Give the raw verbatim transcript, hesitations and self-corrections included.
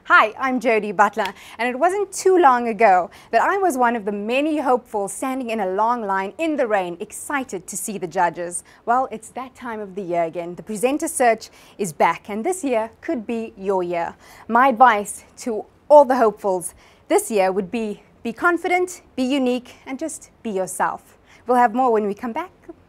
Hi, I'm Jo-Dee Butler, and it wasn't too long ago that I was one of the many hopefuls standing in a long line in the rain, excited to see the judges. Well, it's that time of the year again. The presenter search is back, and this year could be your year. My advice to all the hopefuls this year would be be confident, be unique, and just be yourself. We'll have more when we come back.